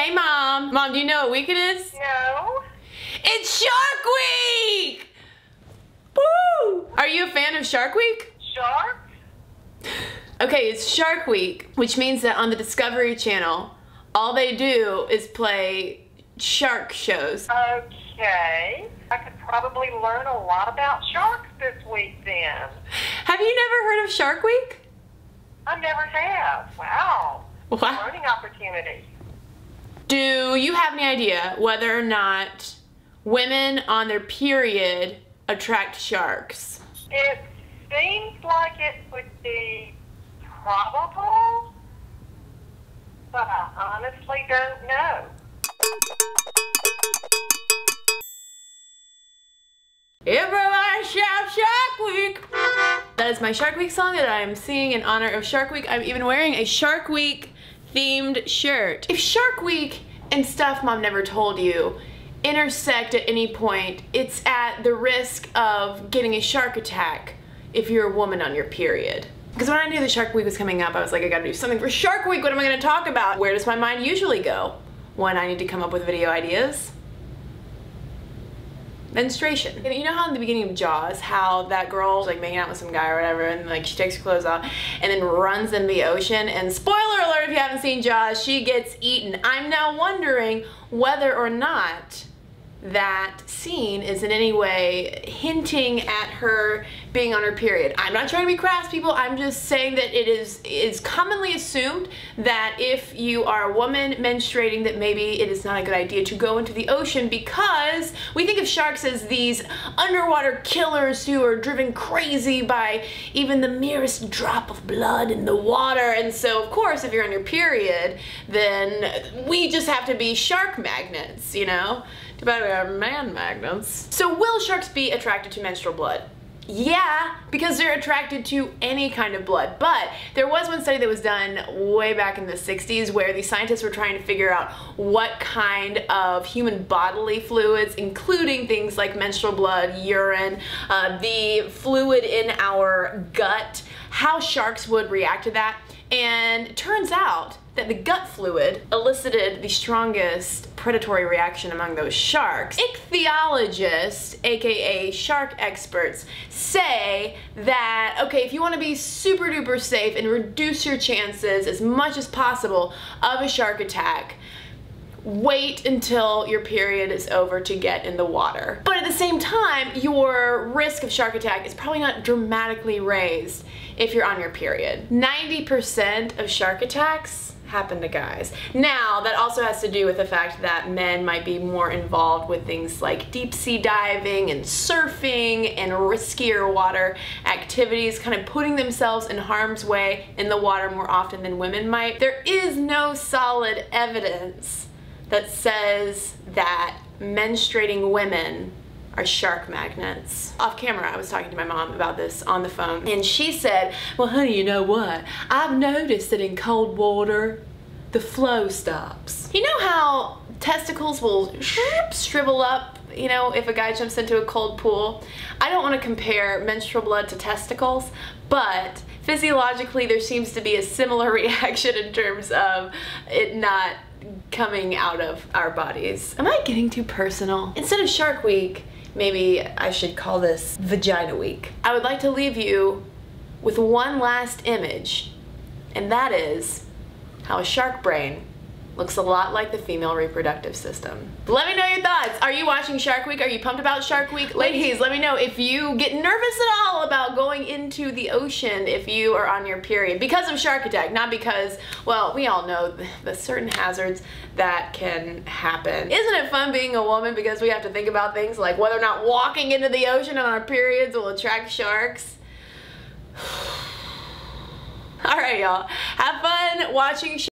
Hey, Mom. Mom, do you know what week it is? No. It's Shark Week! Woo! Are you a fan of Shark Week? Shark? Okay, it's Shark Week, which means that on the Discovery Channel, all they do is play shark shows. Okay. I could probably learn a lot about sharks this week then. Have you never heard of Shark Week? I never have. Wow. What? Learning opportunity. Do you have any idea whether or not women on their period attract sharks? It seems like it would be probable, but I honestly don't know. Everybody shout Shark Week! That is my Shark Week song that I am singing in honor of Shark Week. I'm even wearing a Shark Week themed shirt. If Shark Week and stuff Mom never told you intersect at any point, it's at the risk of getting a shark attack if you're a woman on your period. Because when I knew the Shark Week was coming up, I was like, I gotta do something for Shark Week. What am I gonna talk about? Where does my mind usually go when I need to come up with video ideas? Menstruation. You know how in the beginning of Jaws, how that girl's like making out with some guy or whatever, and like she takes her clothes off and then runs in the ocean, and spoiler alert if you haven't seen Jaws, she gets eaten. I'm now wondering whether or not that scene is in any way hinting at her being on her period. I'm not trying to be crass, people. I'm just saying that it is commonly assumed that if you are a woman menstruating, that maybe it is not a good idea to go into the ocean, because we think of sharks as these underwater killers who are driven crazy by even the merest drop of blood in the water. And so of course if you're on your period, then we just have to be shark magnets, you know? Too bad we are man magnets. So will sharks be attracted to menstrual blood? Yeah, because they're attracted to any kind of blood. But there was one study that was done way back in the 60s where the scientists were trying to figure out what kind of human bodily fluids, including things like menstrual blood, urine, the fluid in our gut, how sharks would react to that. And it turns out that the gut fluid elicited the strongest predatory reaction among those sharks. Ichthyologists, aka shark experts, say that, okay, if you want to be super duper safe and reduce your chances as much as possible of a shark attack, wait until your period is over to get in the water. But at the same time, your risk of shark attack is probably not dramatically raised if you're on your period. 90% of shark attacks happen to guys. Now, that also has to do with the fact that men might be more involved with things like deep sea diving and surfing and riskier water activities, kind of putting themselves in harm's way in the water more often than women might. There is no solid evidence that says that menstruating women are shark magnets. Off camera, I was talking to my mom about this on the phone, and she said, well, honey, you know what? I've noticed that in cold water, the flow stops. You know how testicles will shrivel up, you know, if a guy jumps into a cold pool? I don't want to compare menstrual blood to testicles, but physiologically there seems to be a similar reaction in terms of it not coming out of our bodies. Am I getting too personal? Instead of Shark Week, maybe I should call this Vagina Week. I would like to leave you with one last image, and that is how a shark brain looks a lot like the female reproductive system. Let me know your thoughts. Are you watching Shark Week? Are you pumped about Shark Week? Ladies, let me know if you get nervous at all about going into the ocean if you are on your period because of shark attack, not because, well, we all know the certain hazards that can happen. Isn't it fun being a woman because we have to think about things like whether or not walking into the ocean on our periods will attract sharks? All right, y'all. Have fun watching